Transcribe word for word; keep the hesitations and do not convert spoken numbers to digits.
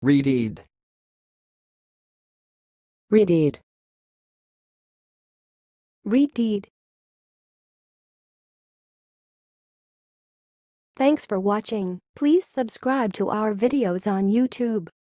redeed, redeed, redeed. Thanks for watching. Please subscribe to our videos on YouTube.